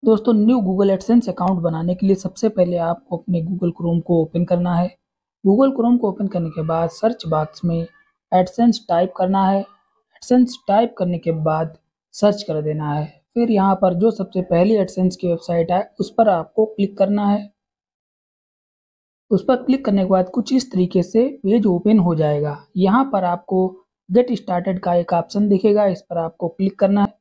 दोस्तों new Google AdSense account बनाने के लिए सबसे पहले आपको अपने गूगल क्रोम को ओपन करना है। गूगल क्रोम को ओपन करने के बाद सर्च बॉक्स में एडसेंस टाइप करना है। एडसेंस टाइप करने के बाद सर्च कर देना है। फिर यहाँ पर जो सबसे पहली एडसेंस की वेबसाइट है उस पर आपको क्लिक करना है। उस पर क्लिक करने के बाद कुछ इस तरीके से पेज ओपन हो जाएगा। यहाँ पर आपको गेट स्टार्टेड का एक ऑप्शन दिखेगा, इस पर आपको क्लिक करना है।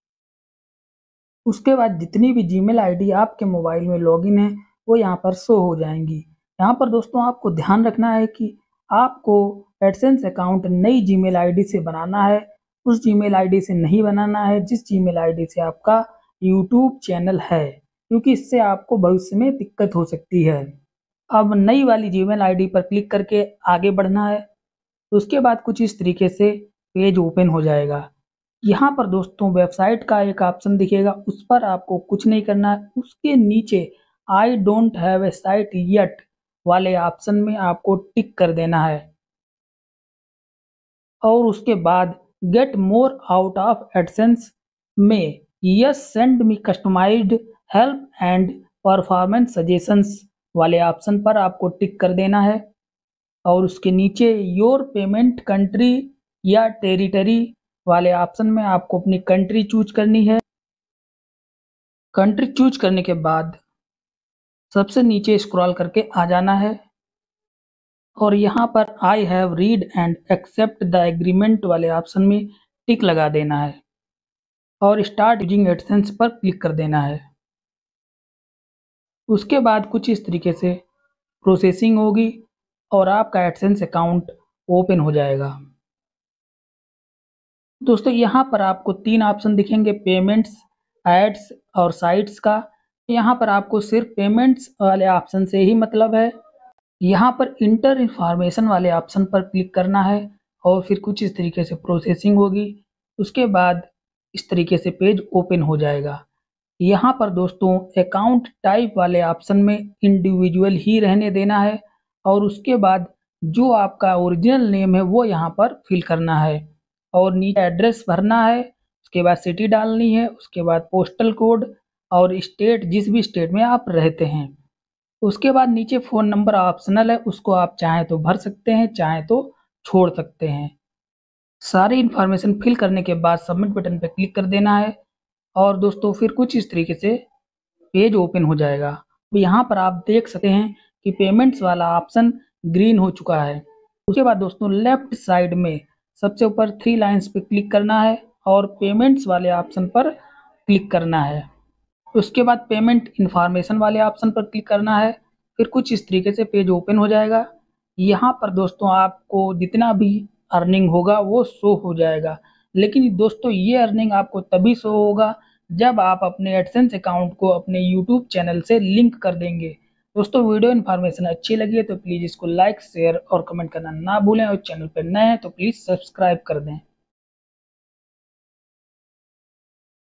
उसके बाद जितनी भी जीमेल आईडी आपके मोबाइल में लॉगिन है वो यहाँ पर शो हो जाएंगी। यहाँ पर दोस्तों आपको ध्यान रखना है कि आपको एडसेंस अकाउंट नई जीमेल आईडी से बनाना है, उस जीमेल आईडी से नहीं बनाना है जिस जीमेल आईडी से आपका यूट्यूब चैनल है, क्योंकि इससे आपको भविष्य में दिक्कत हो सकती है। अब नई वाली जीमेल आईडी पर क्लिक करके आगे बढ़ना है। उसके बाद कुछ इस तरीके से पेज ओपन हो जाएगा। यहाँ पर दोस्तों वेबसाइट का एक ऑप्शन दिखेगा, उस पर आपको कुछ नहीं करना है। उसके नीचे I don't have a site yet वाले ऑप्शन में आपको टिक कर देना है और उसके बाद get more out of AdSense में yes send me customised help and performance suggestions वाले ऑप्शन पर आपको टिक कर देना है और उसके नीचे योर पेमेंट कंट्री या टेरिटरी वाले ऑप्शन में आपको अपनी कंट्री चूज करनी है। कंट्री चूज करने के बाद सबसे नीचे स्क्रॉल करके आ जाना है और यहाँ पर I have read and accept the agreement वाले ऑप्शन में टिक लगा देना है और स्टार्ट यूजिंग एडसेंस पर क्लिक कर देना है। उसके बाद कुछ इस तरीके से प्रोसेसिंग होगी और आपका एडसेंस अकाउंट ओपन हो जाएगा। दोस्तों यहाँ पर आपको 3 ऑप्शन दिखेंगे, पेमेंट्स, एड्स और साइट्स का। यहाँ पर आपको सिर्फ पेमेंट्स वाले ऑप्शन से ही मतलब है। यहाँ पर इंटर इंफॉर्मेशन वाले ऑप्शन पर क्लिक करना है और फिर कुछ इस तरीके से प्रोसेसिंग होगी। उसके बाद इस तरीके से पेज ओपन हो जाएगा। यहाँ पर दोस्तों अकाउंट टाइप वाले ऑप्शन में इंडिविजुअल ही रहने देना है और उसके बाद जो आपका ओरिजिनल नेम है वो यहाँ पर फिल करना है और नीचे एड्रेस भरना है। उसके बाद सिटी डालनी है, उसके बाद पोस्टल कोड और स्टेट, जिस भी स्टेट में आप रहते हैं। उसके बाद नीचे फ़ोन नंबर ऑप्शनल है, उसको आप चाहें तो भर सकते हैं, चाहें तो छोड़ सकते हैं। सारी इन्फॉर्मेशन फिल करने के बाद सबमिट बटन पर क्लिक कर देना है और दोस्तों फिर कुछ इस तरीके से पेज ओपन हो जाएगा। तो यहाँ पर आप देख सकते हैं कि पेमेंट्स वाला ऑप्शन ग्रीन हो चुका है। उसके बाद दोस्तों लेफ्ट साइड में सबसे ऊपर 3 लाइन्स पे क्लिक करना है और पेमेंट्स वाले ऑप्शन पर क्लिक करना है। उसके बाद पेमेंट इन्फॉर्मेशन वाले ऑप्शन पर क्लिक करना है। फिर कुछ इस तरीके से पेज ओपन हो जाएगा। यहाँ पर दोस्तों आपको जितना भी अर्निंग होगा वो शो हो जाएगा, लेकिन दोस्तों ये अर्निंग आपको तभी शो होगा जब आप अपने एडसेंस अकाउंट को अपने यूट्यूब चैनल से लिंक कर देंगे। दोस्तों वीडियो इन्फॉर्मेशन अच्छी लगी है तो प्लीज़ इसको लाइक, शेयर और कमेंट करना ना भूलें और चैनल पर नए हैं तो प्लीज़ सब्सक्राइब कर दें।